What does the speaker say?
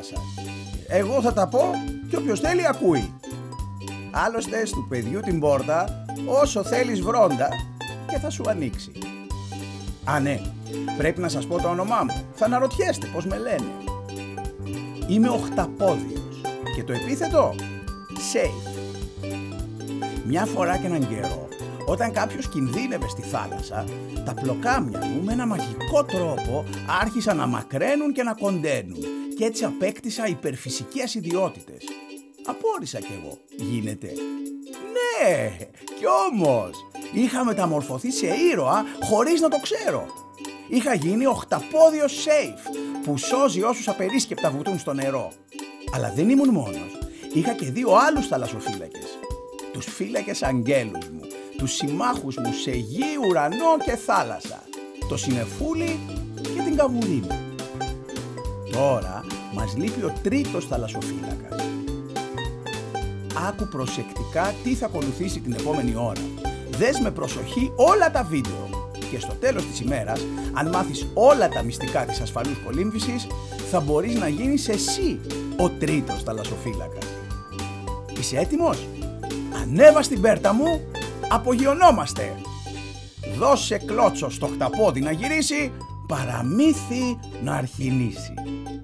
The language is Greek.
θάλασσας. Εγώ θα τα πω και όποιος θέλει ακούει. Άλλωστε του παιδιού την πόρτα όσο θέλεις βρόντα και θα σου ανοίξει. Α, ναι, πρέπει να σας πω το όνομά μου. Θα αναρωτιέστε πώς με λένε. Είμαι ο Htapodios και το επίθετο Safe. Μια φορά και έναν καιρό, όταν κάποιος κινδύνευε στη θάλασσα, τα πλοκάμια μου με ένα μαγικό τρόπο άρχισαν να μακραίνουν και να κοντένουν και έτσι απέκτησα υπερφυσικές ιδιότητες. Απόρρισα κι εγώ. Γίνεται? Ναι, κι όμως είχα μεταμορφωθεί σε ήρωα χωρίς να το ξέρω. Είχα γίνει ο Htapodios Safe που σώζει όσους απερίσκεπτα βουτούν στο νερό. Αλλά δεν ήμουν μόνος. Είχα και 2 άλλους θαλασσοφύλακες. Τους φύλακες αγγέλους μου, τους συμμάχους μου σε γη, ουρανό και θάλασσα. Το συννεφούλι και την καβουρίνα. Τώρα μας λείπει ο 3ος θαλασσοφύλακας. Άκου προσεκτικά τι θα ακολουθήσει την επόμενη ώρα. Δες με προσοχή όλα τα βίντεο. Και στο τέλος της ημέρας, αν μάθεις όλα τα μυστικά της ασφαλούς κολύμβησης, θα μπορείς να γίνεις εσύ ο 3ος θαλασσοφύλακας. Είσαι έτοιμος? Ανέβα στην πέρτα μου, απογειωνόμαστε. Δώσε κλώτσο στο χταπόδι να γυρίσει, παραμύθι να αρχινήσει.